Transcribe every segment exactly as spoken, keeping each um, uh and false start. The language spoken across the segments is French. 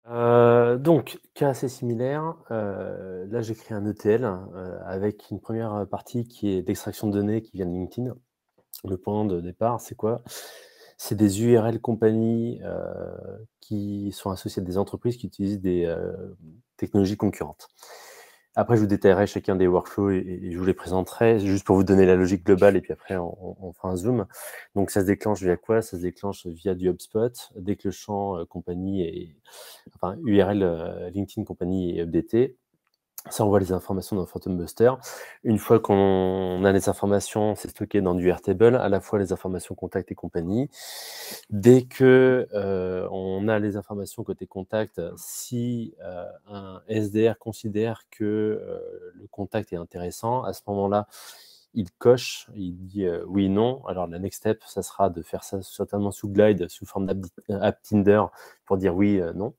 Heu, donc cas assez similaire, heu, là j'ai créé un E T L, heu, avec une première partie qui est d'extraction de données qui vient de LinkedIn. Le point de départ, c'est quoi? C'est des U R L compagnies, heu, qui sont associées à des entreprises qui utilisent des, heu, technologies concurrentes. Après, je vous détaillerai chacun des workflows et et je vous les présenterai, juste pour vous donner la logique globale et puis après on on on fera un zoom. Donc ça se déclenche via quoi? Ça se déclenche via du HubSpot. Dès que le champ, heu, compagnie est enfin U R L, heu, LinkedIn compagnie est updaté, ça envoie les informations dans Phantom Buster. Une fois qu'on a les informations, c'est stocké dans du Airtable, à la fois les informations contact et compagnie. Dès que, heu, on a les informations côté contact, si, heu, un S D R considère que, heu, le contact est intéressant, à ce moment-là, il coche, il dit, heu, oui, non. Alors la next step, ça sera de faire ça certainement sous Glide, sous forme d'app app Tinder pour dire oui, heu, non.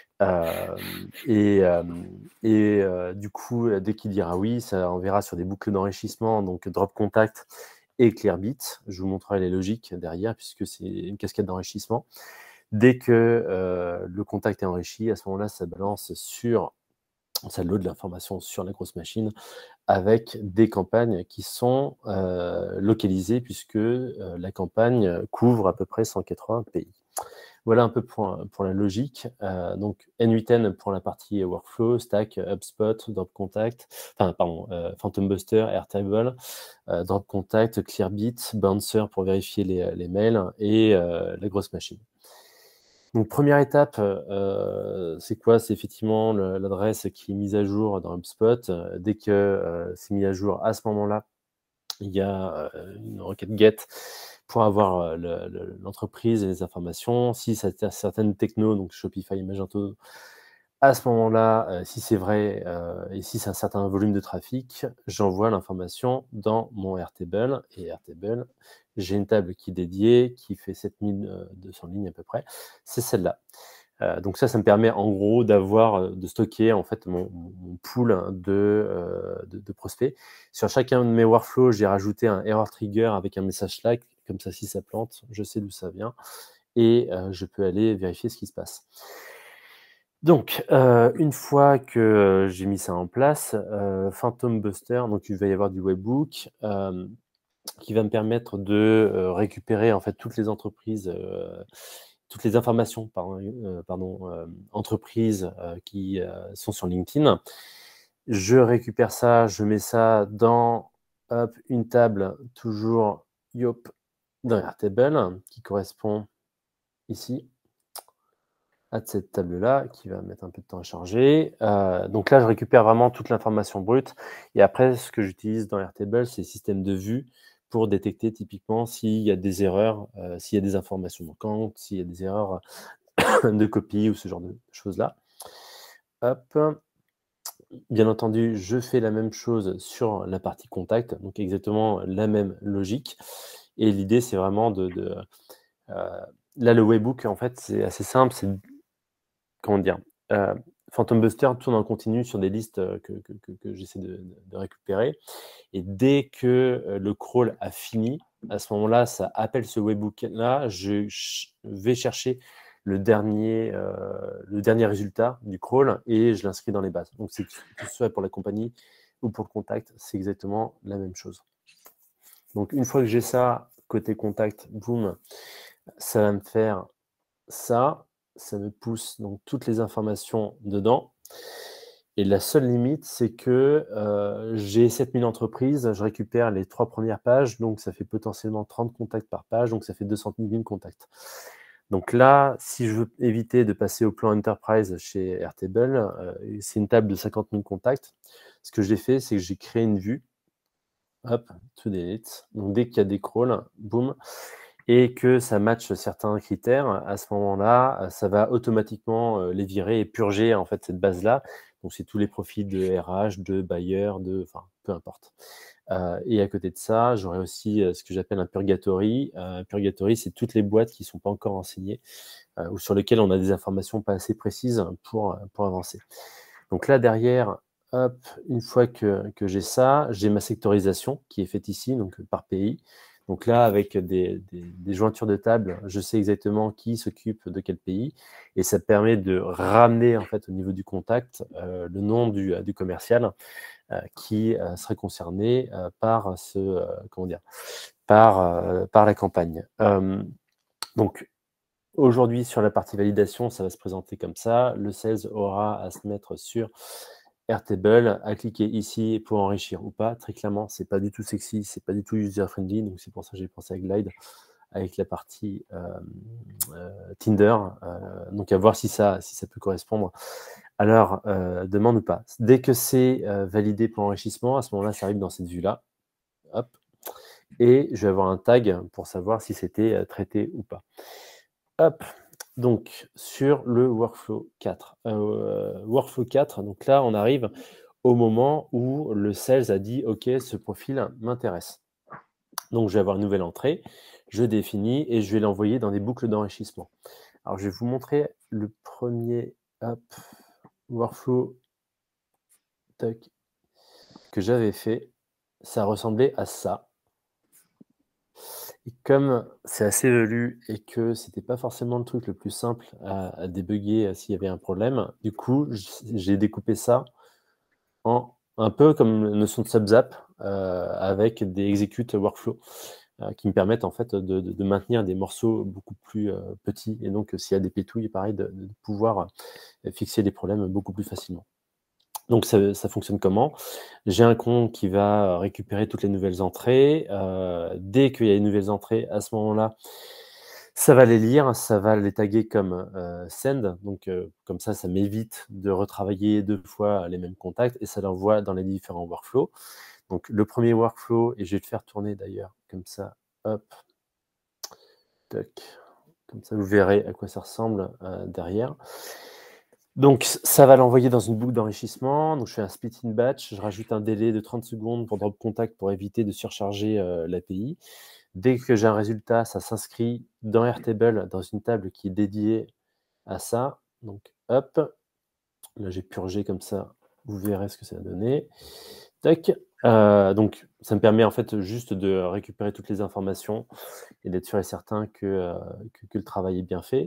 Hem et hem et heu, du coup, heu, dès qu'il dira oui, ça enverra sur des boucles d'enrichissement, donc Drop Contact et Clearbit. Je vous montrerai les logiques derrière puisque c'est une cascade d'enrichissement. Dès que, heu, le contact est enrichi, à ce moment-là, ça balance sur ça load l'information sur la grosse machine avec des campagnes qui sont, heu, localisées puisque, heu, la campagne couvre à peu près cent quatre-vingts pays. Voilà un peu pour, pour la logique. Euh, donc N huit N pour la partie workflow, Stack, HubSpot, Drop Contact, enfin pardon, euh, Phantom Buster, Airtable, euh, Drop Contact, Clearbit, Bouncer pour vérifier les, les mails et euh, la grosse machine. Donc première étape, euh, c'est quoi? C'est effectivement l'adresse qui est mise à jour dans HubSpot. Dès que euh, c'est mis à jour, à ce moment-là, il y a euh, une requête GET pour avoir euh, le- le- l'entreprise et les informations. Si ça a certaines technos, donc Shopify et Magento, à ce moment-là, euh, si c'est vrai euh, et si c'est un certain volume de trafic, j'envoie l'information dans mon Airtable. Et Airtable, j'ai une table qui est dédiée, qui fait sept mille deux cents lignes à peu près. C'est celle-là. Euh, donc ça, ça me permet en gros d'avoir, euh, de stocker en fait mon, mon pool de, euh, de, de prospects. Sur chacun de mes workflows, j'ai rajouté un error trigger avec un message Slack, comme ça si ça plante, je sais d'où ça vient et euh, je peux aller vérifier ce qui se passe. Donc, euh, une fois que euh, j'ai mis ça en place, euh, Phantom Buster, donc il va y avoir du webbook euh, qui va me permettre de euh, récupérer en fait toutes les entreprises euh, toutes les informations pardon, euh, pardon, euh, entreprises euh, qui euh, sont sur LinkedIn. Je récupère ça, je mets ça dans hop, une table, toujours yop, dans Airtable, qui correspond ici à cette table-là, qui va mettre un peu de temps à charger. Euh, donc là, je récupère vraiment toute l'information brute. Et après, ce que j'utilise dans Airtable, c'est le système de vue pour détecter typiquement s'il y a des erreurs, euh, s'il y a des informations manquantes, s'il y a des erreurs de copie ou ce genre de choses-là. Hop. Bien entendu, je fais la même chose sur la partie contact, donc exactement la même logique. Et l'idée, c'est vraiment de... de euh, là, le webbook, en fait, c'est assez simple. C'est, comment dire, euh, Phantom Buster tourne en continu sur des listes que, que, que, que j'essaie de, de récupérer. Et dès que euh, le crawl a fini, à ce moment-là, ça appelle ce webbook-là. Je ch vais chercher le dernier, euh, le dernier résultat du crawl et je l'inscris dans les bases. Donc, c'est que ce soit pour la compagnie ou pour le contact, c'est exactement la même chose. Donc, une fois que j'ai ça, côté contact, boum, ça va me faire ça. Ça me pousse donc toutes les informations dedans. Et la seule limite, c'est que euh, j'ai sept mille entreprises, je récupère les trois premières pages, donc ça fait potentiellement trente contacts par page, donc ça fait deux cent mille contacts. Donc là, si je veux éviter de passer au plan Enterprise chez Airtable, euh, c'est une table de cinquante mille contacts. Ce que j'ai fait, c'est que j'ai créé une vue, hop, to delete. Donc dès qu'il y a des crawls, boum, et que ça matche certains critères, à ce moment-là, ça va automatiquement euh, les virer et purger en fait cette base-là. Donc c'est tous les profils de R H, de buyer, de, enfin, peu importe. Euh, et à côté de ça, j'aurai aussi euh, ce que j'appelle un purgatory. Euh, purgatory, c'est toutes les boîtes qui ne sont pas encore renseignées euh, ou sur lesquelles on a des informations pas assez précises pour, pour avancer. Donc là, derrière, hop, une fois que, que j'ai ça, j'ai ma sectorisation qui est faite ici, donc par pays. Donc là, avec des, des, des jointures de table, je sais exactement qui s'occupe de quel pays, et ça permet de ramener en fait au niveau du contact euh, le nom du, du commercial euh, qui euh, serait concerné euh, par ce euh, comment dire par euh, par la campagne. Euh, donc aujourd'hui, sur la partie validation, ça va se présenter comme ça. Le sales aura à se mettre sur Airtable, à cliquer ici pour enrichir ou pas. Très clairement, c'est pas du tout sexy, c'est pas du tout user-friendly, donc c'est pour ça que j'ai pensé à Glide avec la partie euh, euh, Tinder. Euh, donc à voir si ça, si ça peut correspondre à leur euh, demande ou pas. Dès que c'est euh, validé pour enrichissement, à ce moment-là, ça arrive dans cette vue-là. Hop. Et je vais avoir un tag pour savoir si c'était euh, traité ou pas. Hop. Donc, sur le workflow quatre. Euh, workflow quatre, donc là, on arrive au moment où le sales a dit « Ok, ce profil m'intéresse ». Donc, je vais avoir une nouvelle entrée, je définis et je vais l'envoyer dans des boucles d'enrichissement. Alors, je vais vous montrer le premier hop, workflow tac, que j'avais fait. Ça ressemblait à ça. Et comme c'est assez velu et que c'était pas forcément le truc le plus simple à, à débugger euh, s'il y avait un problème, du coup, j'ai découpé ça en un peu comme une notion de subzap euh, avec des execute workflow euh, qui me permettent en fait de, de, de maintenir des morceaux beaucoup plus euh, petits et donc s'il y a des pétouilles, pareil, de, de pouvoir euh, fixer les problèmes beaucoup plus facilement. Donc ça, ça fonctionne comment? J'ai un compte qui va récupérer toutes les nouvelles entrées. Euh, dès qu'il y a une nouvelle entrée, à ce moment-là, ça va les lire, ça va les taguer comme euh, send. Donc euh, comme ça, ça m'évite de retravailler deux fois les mêmes contacts et ça l'envoie dans les différents workflows. Donc le premier workflow, et je vais le faire tourner d'ailleurs comme ça, hop, tac, comme ça vous verrez à quoi ça ressemble euh, derrière. Donc, ça va l'envoyer dans une boucle d'enrichissement. Donc, je fais un split in batch. Je rajoute un délai de trente secondes pour drop contact pour éviter de surcharger euh, l'A P I. Dès que j'ai un résultat, ça s'inscrit dans Airtable, dans une table qui est dédiée à ça. Donc, hop. Là, j'ai purgé comme ça. Vous verrez ce que ça a donné. Tac. Euh, donc, ça me permet en fait juste de récupérer toutes les informations et d'être sûr et certain que, euh, que, que le travail est bien fait.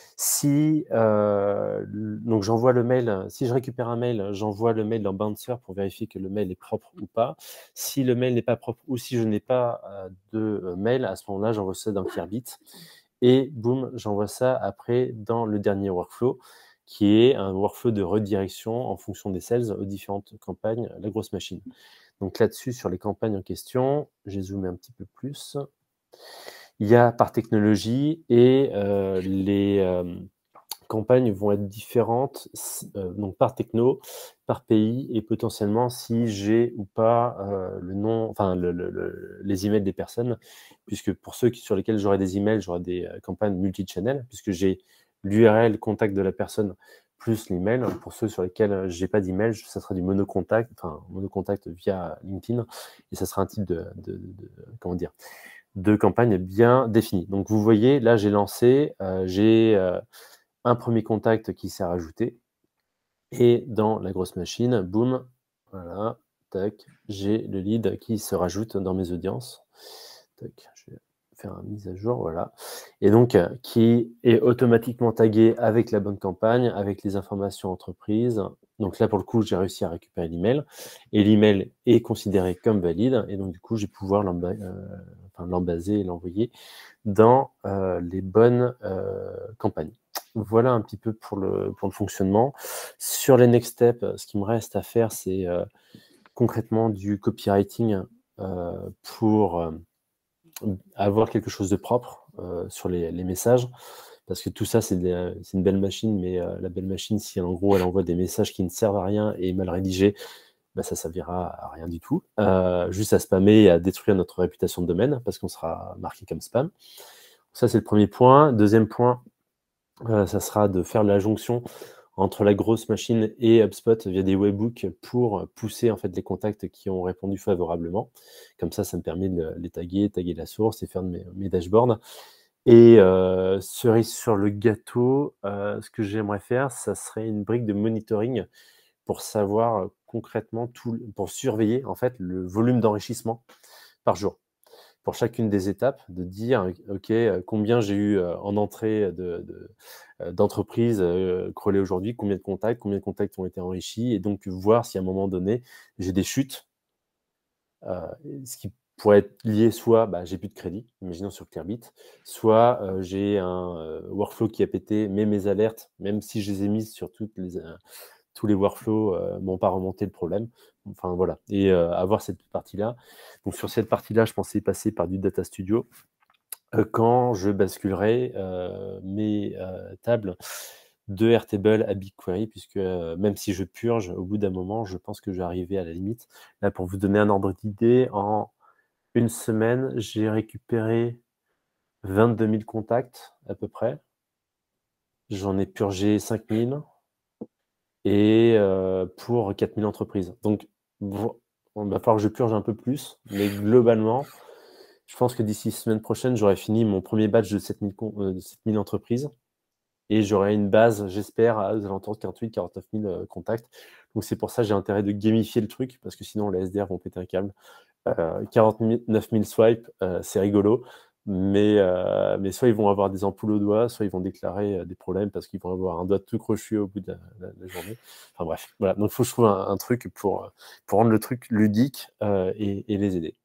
Si euh, donc j'envoie le mail, si je récupère un mail, j'envoie le mail dans Bouncer pour vérifier que le mail est propre ou pas. Si le mail n'est pas propre ou si je n'ai pas euh, de euh, mail, à ce moment-là, j'envoie ça dans Clearbit et boum, j'envoie ça après dans le dernier workflow qui est un workflow de redirection en fonction des sales aux différentes campagnes, la grosse machine. Donc là-dessus, sur les campagnes en question, j'ai zoomé un petit peu plus. Il y a par technologie et euh, les euh, campagnes vont être différentes euh, donc par techno, par pays et potentiellement si j'ai ou pas euh, le nom, enfin le, le, le, les emails des personnes, puisque pour ceux qui, sur lesquels j'aurai des emails, j'aurai des euh, campagnes multi-channel, puisque j'ai l'U R L contact de la personne plus l'email. Pour ceux sur lesquels j'ai pas d'email, ça sera du monocontact, enfin monocontact via LinkedIn, et ça sera un type de, de, de, de comment dire, de campagne bien définie. Donc vous voyez, là j'ai lancé, euh, j'ai euh, un premier contact qui s'est rajouté, et dans la grosse machine, boum, voilà, tac, j'ai le lead qui se rajoute dans mes audiences. Tac, je vais faire une mise à jour, voilà. Et donc, euh, qui est automatiquement tagué avec la bonne campagne, avec les informations entreprises. Donc là, pour le coup, j'ai réussi à récupérer l'email. Et l'email est considéré comme valide. Et donc, du coup, je vais pouvoir l'embaser euh, enfin, et l'envoyer dans euh, les bonnes euh, campagnes. Voilà un petit peu pour le, pour le fonctionnement. Sur les next steps, ce qui me reste à faire, c'est euh, concrètement du copywriting euh, pour euh, avoir quelque chose de propre euh, sur les, les messages. Parce que tout ça, c'est une belle machine, mais euh, la belle machine, si en gros elle envoie des messages qui ne servent à rien et mal rédigés, bah, ça ne servira à rien du tout. Euh, juste à spammer et à détruire notre réputation de domaine, parce qu'on sera marqué comme spam. Ça, c'est le premier point. Deuxième point, euh, ça sera de faire la jonction entre la grosse machine et HubSpot via des webhooks pour pousser en fait les contacts qui ont répondu favorablement. Comme ça, ça me permet de les taguer, taguer la source et faire de mes, mes dashboards. Et euh, cerise sur le gâteau, euh, ce que j'aimerais faire, ça serait une brique de monitoring pour savoir concrètement tout, pour surveiller en fait le volume d'enrichissement par jour. pour chacune des étapes, de dire, OK, heu, combien j'ai eu, heu, en entrée de de, heu, d'entreprises, heu, crawlées aujourd'hui, combien de contacts, combien de contacts ont été enrichis et donc voir si à un moment donné, j'ai des chutes. Heu, ce qui pourrait être lié soit, bah, j'ai plus de crédit, imaginons sur Clearbit, soit, heu, j'ai un, heu, workflow qui a pété, mais mes alertes, même si je les ai mises sur toutes les, heu, tous les workflows, heu, m'ont pas remonté le problème. Enfin voilà et heu, avoir cette partie-là. Donc sur cette partie-là, je pensais passer par du Data Studio, heu, quand je basculerai, heu, mes, heu, tables de Airtable à BigQuery puisque, heu, même si je purge, au bout d'un moment, je pense que je vais arriver à la limite. Là, pour vous donner un ordre d'idée, en une semaine, j'ai récupéré vingt-deux mille contacts à peu près. J'en ai purgé cinq mille et heu, pour quatre mille entreprises. Donc vo il va falloir que je purge un peu plus, mais globalement, je pense que d'ici semaine prochaine, j'aurai fini mon premier batch de sept mille con heu, de sept mille entreprises et j'aurai une base, j'espère, à aux alentours de quarante-huit quarante-neuf mille, heu, contacts. Donc c'est pour ça, j'ai intérêt de gamifier le truc parce que sinon les S D R vont péter un câble. Heu, quarante-neuf mille swipes, heu, c'est rigolo, mais heu, mais soit ils vont avoir des ampoules aux doigts, soit ils vont déclarer, heu, des problèmes parce qu'ils vont avoir un doigt tout crochu au bout de la la la journée. Enfin bref, voilà, donc il faut que je trouve un un truc pour, heu, pour rendre le truc ludique, heu et et les aider.